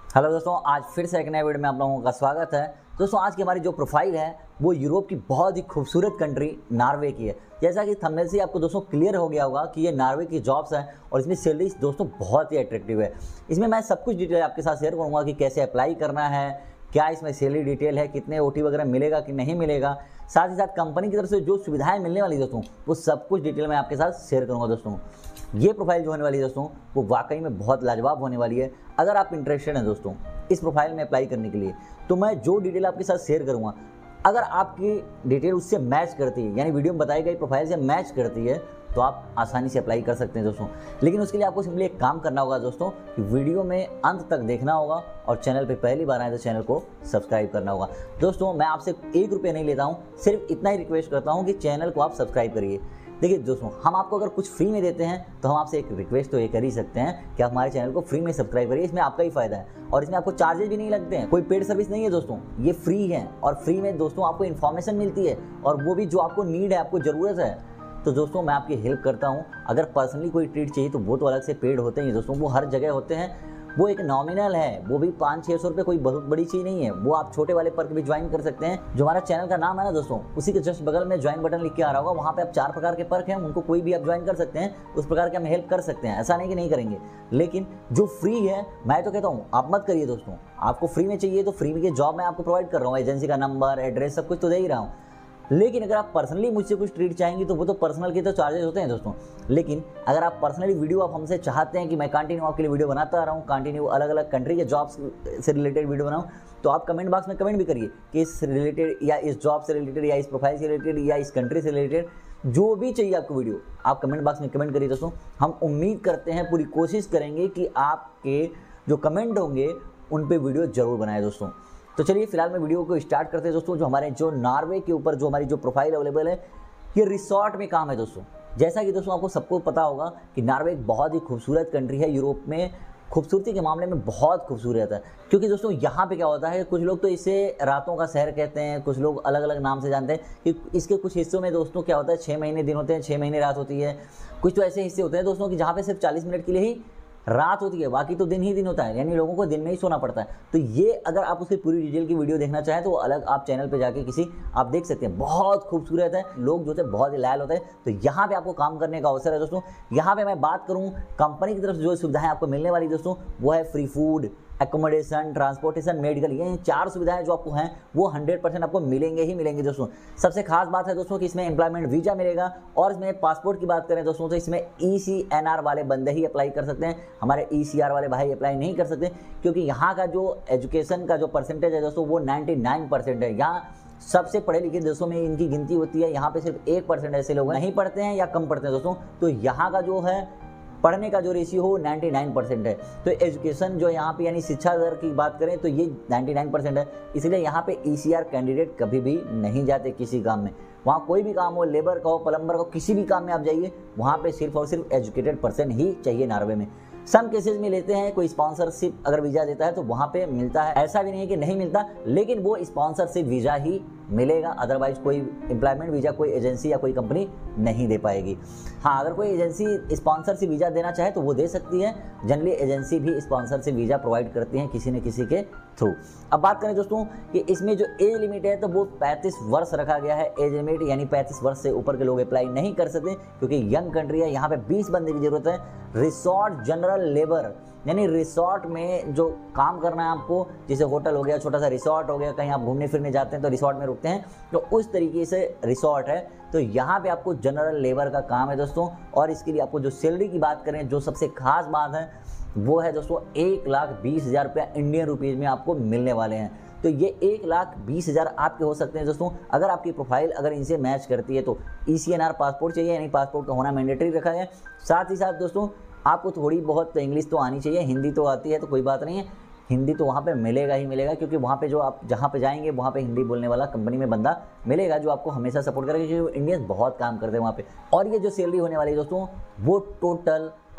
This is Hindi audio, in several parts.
हेलो दोस्तों, आज फिर से एक नए वीडियो में आप लोगों का स्वागत है। दोस्तों, आज की हमारी जो प्रोफाइल है वो यूरोप की बहुत ही खूबसूरत कंट्री नॉर्वे की है। जैसा कि थंबनेल से आपको दोस्तों क्लियर हो गया होगा कि ये नॉर्वे की जॉब्स हैं और इसमें सैलरी दोस्तों बहुत ही अट्रैक्टिव है। इसमें मैं सब कुछ डिटेल आपके साथ शेयर करूँगा कि कैसे अप्लाई करना है, क्या इसमें सैलरी डिटेल है, कितने ओटी वगैरह मिलेगा कि नहीं मिलेगा, साथ ही साथ कंपनी की तरफ से जो सुविधाएं मिलने वाली दोस्तों वो सब कुछ डिटेल में आपके साथ शेयर करूँगा। दोस्तों, ये प्रोफाइल जो होने वाली है दोस्तों वो वाकई में बहुत लाजवाब होने वाली है। अगर आप इंटरेस्टेड हैं दोस्तों इस प्रोफाइल में अप्लाई करने के लिए, तो मैं जो डिटेल आपके साथ शेयर करूँगा, अगर आपकी डिटेल उससे मैच करती है, यानी वीडियो में बताई गई प्रोफाइल से मैच करती है, तो आप आसानी से अप्लाई कर सकते हैं दोस्तों। लेकिन उसके लिए आपको सिंपली एक काम करना होगा दोस्तों कि वीडियो में अंत तक देखना होगा और चैनल पे पहली बार आए तो चैनल को सब्सक्राइब करना होगा। दोस्तों, मैं आपसे 1 रुपये नहीं लेता हूँ, सिर्फ इतना ही रिक्वेस्ट करता हूँ कि चैनल को आप सब्सक्राइब करिए। देखिए दोस्तों, हम आपको अगर कुछ फ्री में देते हैं तो हम आपसे एक रिक्वेस्ट तो ये कर ही सकते हैं कि आप हमारे चैनल को फ्री में सब्सक्राइब करिए। इसमें आपका ही फायदा है और इसमें आपको चार्जेस भी नहीं लगते हैं, कोई पेड सर्विस नहीं है दोस्तों, ये फ्री है। और फ्री में दोस्तों आपको इन्फॉर्मेशन मिलती है और वो भी जो आपको नीड है, आपको ज़रूरत है। तो दोस्तों, मैं आपकी हेल्प करता हूँ। अगर पर्सनली कोई ट्रीट चाहिए तो वो तो अलग से पेड होते हैं दोस्तों, वो हर जगह होते हैं। वो एक नॉमिनल है, वो भी 500-600 रुपये, कोई बहुत बड़ी चीज़ नहीं है। वो आप छोटे वाले पर्क भी ज्वाइन कर सकते हैं। जो हमारा चैनल का नाम है ना दोस्तों, उसी के जस्ट बगल में ज्वाइन बटन लिख के आ रहा होगा, वहाँ पे आप 4 प्रकार के पर्क हैं, उनको कोई भी आप ज्वाइन कर सकते हैं। उस प्रकार के हम हेल्प कर सकते हैं, ऐसा नहीं कि नहीं करेंगे। लेकिन जो फ्री है, मैं तो कहता हूँ आप मत करिए दोस्तों। आपको फ्री में चाहिए तो फ्री में के जॉब मैं आपको प्रोवाइड कर रहा हूँ, एजेंसी का नंबर, एड्रेस, सब कुछ तो दे ही रहा हूँ। लेकिन अगर आप पर्सनली मुझसे कुछ ट्रीट चाहेंगे तो वो तो पर्सनल के तो चार्जेस होते हैं दोस्तों। लेकिन अगर आप पर्सनली वीडियो आप हमसे चाहते हैं कि मैं कंटिन्यू आपके लिए वीडियो बनाता रहा हूँ, कंटिन्यू अलग अलग कंट्री के जॉब्स से रिलेटेड वीडियो बनाऊँ, तो आप कमेंट बॉक्स में कमेंट भी करिए कि इस रिलेटेड या इस जॉब से रिलेटेड या इस प्रोफाइल से रिलेटेड या इस कंट्री से रिलेटेड जो भी चाहिए आपको वीडियो, आप कमेंट बॉक्स में कमेंट करिए दोस्तों। हम उम्मीद करते हैं, पूरी कोशिश करेंगे कि आपके जो कमेंट होंगे उन पर वीडियो जरूर बनाए दोस्तों। तो चलिए फिलहाल मैं वीडियो को स्टार्ट करते हैं दोस्तों। जो हमारे जो नॉर्वे के ऊपर जो हमारी जो प्रोफाइल अवेलेबल है, ये रिसोर्ट में काम है दोस्तों। जैसा कि दोस्तों आपको सबको पता होगा कि नॉर्वे एक बहुत ही खूबसूरत कंट्री है, यूरोप में खूबसूरती के मामले में बहुत खूबसूरत है। क्योंकि दोस्तों यहाँ पे क्या होता है, कुछ लोग तो इसे रातों का शहर कहते हैं, कुछ लोग अलग अलग नाम से जानते हैं कि इसके कुछ हिस्सों में दोस्तों क्या होता है, 6 महीने दिन होते हैं, 6 महीने रात होती है। कुछ तो ऐसे हिस्से होते हैं दोस्तों कि जहाँ पे सिर्फ 40 मिनट के लिए ही रात होती है, बाकी तो दिन ही दिन होता है, यानी लोगों को दिन में ही सोना पड़ता है। तो ये अगर आप उसकी पूरी डिटेल की वीडियो देखना चाहें तो अलग आप चैनल पे जाके किसी आप देख सकते हैं। बहुत खूबसूरत है, लोग जो है बहुत ही लायल होते हैं। तो यहाँ पे आपको काम करने का अवसर है दोस्तों। यहाँ पे मैं बात करूँ कंपनी की तरफ से जो सुविधाएं आपको मिलने वाली दोस्तों, वो है free food, accommodation, transportation, medical. ये 4 सुविधाएं जो आपको हैं वो 100% आपको मिलेंगे ही मिलेंगे दोस्तों। सबसे खास बात है दोस्तों कि इसमें एम्प्लॉयमेंट वीजा मिलेगा। और इसमें पासपोर्ट की बात करें दोस्तों तो इसमें ECNR वाले बंदे ही अप्लाई कर सकते हैं, हमारे ECR वाले भाई अप्लाई नहीं कर सकते। क्योंकि यहाँ का जो एजुकेशन का जो परसेंटेज है दोस्तों वो 99% है। यहाँ सबसे पढ़े लिखे देशों में इनकी गिनती होती है, यहाँ पे सिर्फ 1% ऐसे लोग नहीं पढ़ते हैं या कम पढ़ते हैं दोस्तों। तो यहाँ का जो है पढ़ने का जो रेशियो हो 99% है। तो एजुकेशन जो यहाँ पे यानी शिक्षा दर की बात करें तो ये 99% है। इसलिए यहाँ पे ECR कैंडिडेट कभी भी नहीं जाते किसी काम में। वहाँ कोई भी काम हो, लेबर का हो, प्लम्बर का हो, किसी भी काम में आप जाइए, वहाँ पे सिर्फ और सिर्फ एजुकेटेड पर्सन ही चाहिए नॉर्वे में। सम केसेस में लेते हैं, कोई स्पॉन्सरशिप अगर वीज़ा देता है तो वहाँ पे मिलता है, ऐसा भी नहीं है कि नहीं मिलता, लेकिन वो स्पॉन्सरशिप वीज़ा ही मिलेगा। अदरवाइज कोई एम्प्लॉयमेंट वीज़ा कोई एजेंसी या कोई कंपनी नहीं दे पाएगी। हाँ, अगर कोई एजेंसी स्पॉन्सरशिप वीज़ा देना चाहे तो वो दे सकती है। जनरली एजेंसी भी स्पॉन्सरशिप वीज़ा प्रोवाइड करती हैं किसी न किसी के थ्रू। अब बात करें दोस्तों कि इसमें जो एज लिमिट है तो वो 35 वर्ष रखा गया है एज लिमिट, यानी 35 वर्ष से ऊपर के लोग अप्लाई नहीं कर सकते क्योंकि यंग कंट्री है। यहाँ पे 20 बंदे की जरूरत है। रिसोर्ट जनरल लेबर, यानी रिसोर्ट में जो काम करना है आपको, जैसे होटल हो गया, छोटा सा रिसोर्ट हो गया, कहीं आप घूमने फिरने जाते हैं तो रिसोर्ट में रुकते हैं, तो उस तरीके से रिसोर्ट है। तो यहाँ पे आपको जनरल लेबर का काम है दोस्तों। और इसके लिए आपको जो सैलरी की बात करें, जो सबसे खास बात है वो है दोस्तों 1,20,000 रुपया इंडियन रुपीज़ में आपको मिलने वाले हैं। तो ये 1,20,000 आपके हो सकते हैं दोस्तों अगर आपकी प्रोफाइल अगर इनसे मैच करती है। तो ECNR पासपोर्ट चाहिए, यानी पासपोर्ट का होना मैंडेटरी रखा है। साथ ही साथ दोस्तों आपको थोड़ी बहुत इंग्लिश तो आनी चाहिए, हिंदी तो आती है तो कोई बात नहीं है, हिंदी तो वहाँ पे मिलेगा ही मिलेगा। क्योंकि वहाँ पे जो आप जहाँ पे जाएंगे वहाँ पे हिंदी बोलने वाला कंपनी में बंदा मिलेगा जो आपको हमेशा सपोर्ट करेगा, क्योंकि इंडियंस बहुत काम करते हैं वहाँ पे। और ये जो सैलरी होने वाली है दोस्तों वो टोटल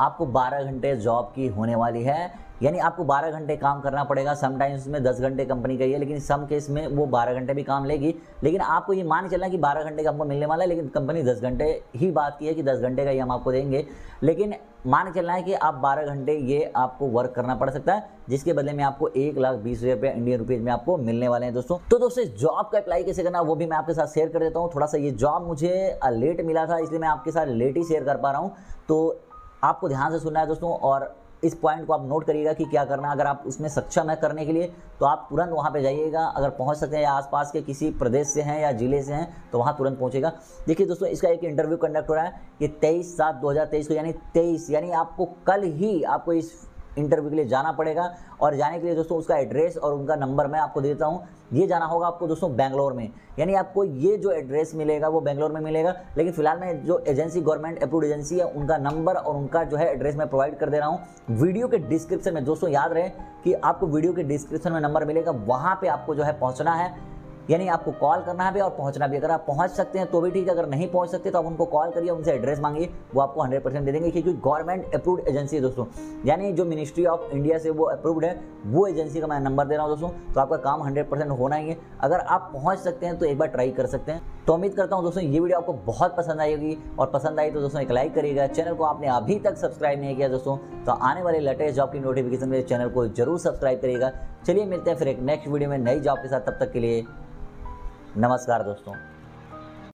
आपको 12 घंटे जॉब की होने वाली है, यानी आपको 12 घंटे काम करना पड़ेगा। समटाइम्स में 10 घंटे कंपनी का ही है, लेकिन सम केस में वो 12 घंटे भी काम लेगी। लेकिन आपको ये मान के चलना कि 12 घंटे का हमको मिलने वाला है, लेकिन कंपनी 10 घंटे ही बात की है कि 10 घंटे का ही हम आपको देंगे। लेकिन मान के चलना है कि आप 12 घंटे ये आपको वर्क करना पड़ सकता है, जिसके बदले में आपको 1,20,000 रुपये इंडियन रुपीज़ में आपको मिलने वाले हैं दोस्तों। तो दोस्तों इस जॉब का अप्लाई कैसे करना वो भी मैं आपके साथ शेयर कर देता हूँ। थोड़ा सा ये जॉब मुझे लेट मिला था, इसलिए मैं आपके साथ लेट ही शेयर कर पा रहा हूँ। तो आपको ध्यान से सुनना है दोस्तों, और इस पॉइंट को आप नोट करिएगा कि क्या करना है। अगर आप उसमें सक्षम है करने के लिए तो आप तुरंत वहाँ पे जाइएगा। अगर पहुँच सकते हैं या आसपास के किसी प्रदेश से हैं या जिले से हैं तो वहाँ तुरंत पहुँचेगा। देखिए दोस्तों, इसका एक इंटरव्यू कंडक्ट हो रहा है, ये 23/7/2023 को, यानी 23 यानी आपको कल ही आपको इस इंटरव्यू के लिए जाना पड़ेगा। और जाने के लिए दोस्तों उसका एड्रेस और उनका नंबर मैं आपको देता हूँ। ये जाना होगा आपको दोस्तों बेंगलोर में, यानी आपको ये जो एड्रेस मिलेगा वो बेंगलोर में मिलेगा। लेकिन फिलहाल मैं जो एजेंसी गवर्नमेंट अप्रूव्ड एजेंसी है उनका नंबर और उनका जो है एड्रेस मैं प्रोवाइड कर दे रहा हूँ वीडियो के डिस्क्रिप्शन में। दोस्तों याद रहे कि आपको वीडियो के डिस्क्रिप्शन में नंबर मिलेगा, वहाँ पर आपको जो है पहुँचना है, यानी आपको कॉल करना है भी और पहुंचना भी। अगर आप पहुंच सकते हैं तो भी ठीक है, अगर नहीं पहुंच सकते तो आप उनको कॉल करिए, उनसे एड्रेस मांगिए, वो आपको 100% दे देंगे, क्योंकि गवर्नमेंट अप्रूव्ड एजेंसी है दोस्तों, यानी जो मिनिस्ट्री ऑफ इंडिया से वो अप्रूव्ड है, वो एजेंसी का मैं नंबर दे रहा हूं दोस्तों। तो आपका काम 100% होना ही है। अगर आप पहुँच सकते हैं तो एक बार ट्राई कर सकते हैं। तो उम्मीद करता हूँ दोस्तों ये वीडियो आपको बहुत पसंद आएगी, और पसंद आई तो दोस्तों एक लाइक करिएगा। चैनल को आपने अभी तक सब्सक्राइब नहीं किया दोस्तों तो आने वाले लेटेस्ट जॉब की नोटिफिकेशन मेरे चैनल को जरूर सब्सक्राइब करिएगा। चलिए मिलते हैं फिर एक नेक्स्ट वीडियो में नई जॉब के साथ, तब तक के लिए नमस्कार दोस्तों।